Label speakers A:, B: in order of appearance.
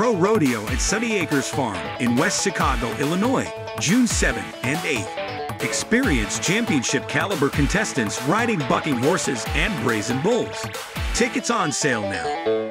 A: Pro Rodeo at Sunny Acres Farm in West Chicago, Illinois, June 7th and 8th. Experience championship caliber contestants riding bucking horses and brazen bulls. Tickets on sale now.